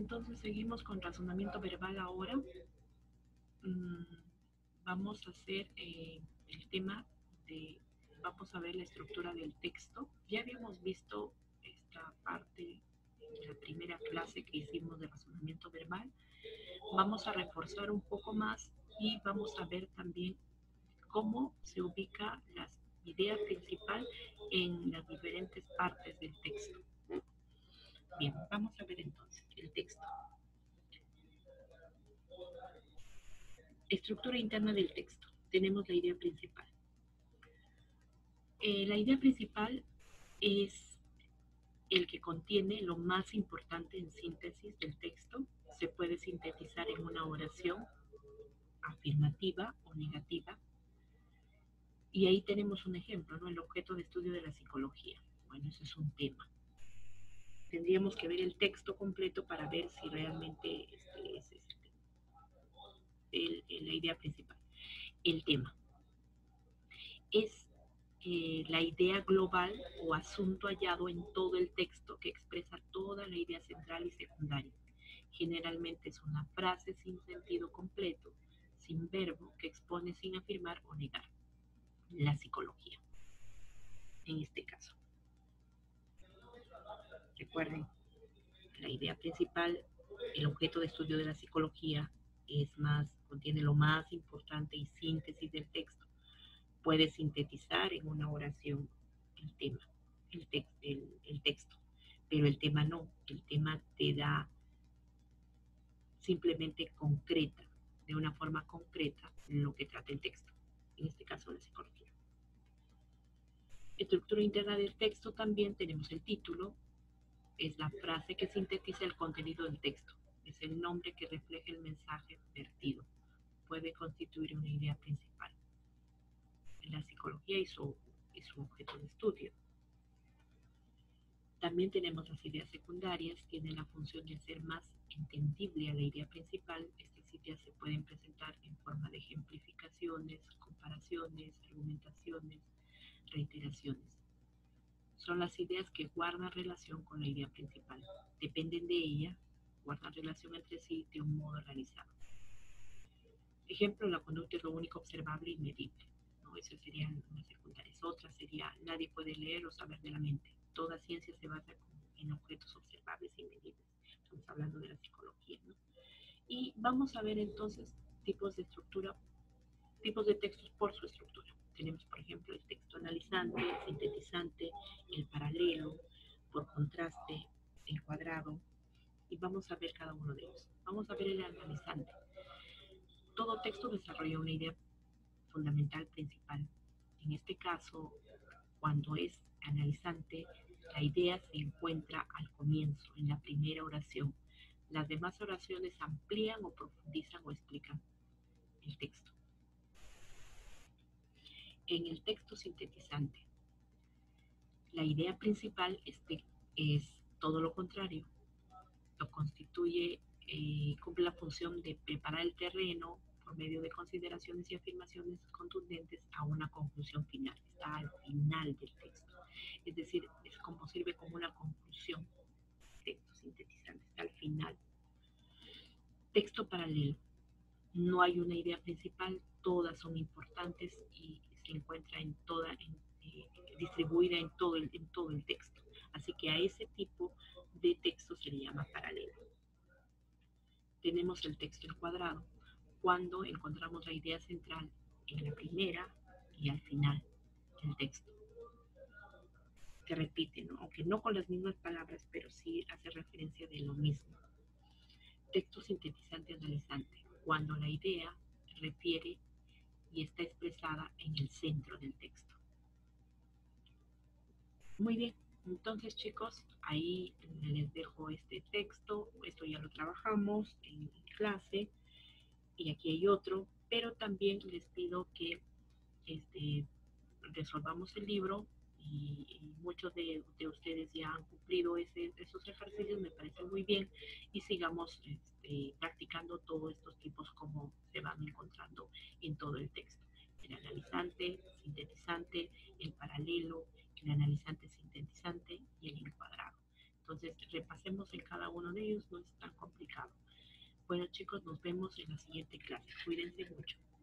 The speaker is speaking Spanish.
entonces seguimos con razonamiento verbal ahora. Mm, Vamos a hacer el tema de, vamos a ver la estructura del texto. Ya habíamos visto esta parte en la primera clase que hicimos de razonamiento verbal. Vamos a reforzar un poco más y vamos a ver también cómo se ubica la idea principal en las diferentes partes del texto. Bien, vamos a ver entonces el texto. Estructura interna del texto. Tenemos la idea principal. La idea principal es el que contiene lo más importante en síntesis del texto. Se puede sintetizar en una oración afirmativa o negativa. Y ahí tenemos un ejemplo, ¿no? El objeto de estudio de la psicología. Bueno, eso es un tema. Tendríamos que ver el texto completo para ver si realmente es la idea principal. El tema es la idea global o asunto hallado en todo el texto que expresa toda la idea central y secundaria. Generalmente es una frase sin sentido completo, sin verbo, que expone sin afirmar o negar. La psicología, en este caso. Recuerden, la idea principal, el objeto de estudio de la psicología, contiene lo más importante y síntesis del texto. Puede sintetizar en una oración el tema, el texto, pero el tema no. El tema te da simplemente concreta, de una forma concreta, lo que trata el texto, en este caso la psicología. Estructura interna del texto también tenemos el título, es la frase que sintetiza el contenido del texto, es el nombre que refleja el mensaje vertido, puede constituir una idea principal en la psicología y su objeto de estudio. También tenemos las ideas secundarias, tienen la función de hacer más entendible a la idea principal. Estas ideas se pueden presentar en forma de ejemplificaciones, comparaciones, argumentaciones, reiteraciones. Son las ideas que guardan relación con la idea principal, dependen de ella, guardan relación entre sí de un modo organizado. Ejemplo, la conducta es lo único observable y medible. ¿No? Eso sería una secundaria. Otra sería, nadie puede leer o saber de la mente. Toda ciencia se basa en objetos observables y medibles. Estamos hablando de la psicología, ¿no? Y vamos a ver entonces tipos de estructura, tipos de textos por su estructura. Tenemos, por ejemplo, el texto analizante, el sintetizante, el paralelo, por contraste, el cuadrado, y vamos a ver cada uno de ellos. Vamos a ver el analizante. Todo texto desarrolla una idea fundamental principal. En este caso, cuando es analizante, la idea se encuentra al comienzo, en la primera oración. Las demás oraciones amplían o profundizan o explican el texto. En el texto sintetizante, la idea principal es todo lo contrario. Lo constituye, cumple la función de preparar el terreno por medio de consideraciones y afirmaciones contundentes a una conclusión final. Está al final del texto. Es decir, sirve como una conclusión. Texto sintetizante está al final. Texto paralelo. No hay una idea principal, todas son importantes y se encuentra distribuida en todo el texto. Así que a ese tipo de texto se le llama paralelo. Tenemos el texto encuadrado, cuando encontramos la idea central en la primera y al final del texto. Se repite, ¿no? Aunque no con las mismas palabras, pero sí hace referencia de lo mismo. Texto sintetizante analizante, cuando la idea refiere y está expresada en el centro del texto. Muy bien, entonces chicos, ahí les dejo este texto, esto ya lo trabajamos en clase y aquí hay otro, pero también les pido que resolvamos el libro y muchos de ustedes ya han cumplido esos ejercicios, me parece muy bien, y sigamos practicando todos estos tipos como se van encontrando en todo el texto. El analizante, sintetizante, el paralelo, el analizante sintetizante y el encuadrado. Entonces repasemos en cada uno de ellos, no es tan complicado. complicado. Bueno chicos, nos vemos en la siguiente clase. Cuídense mucho.